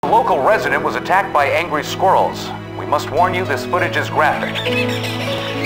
A local resident was attacked by angry squirrels. We must warn you, this footage is graphic.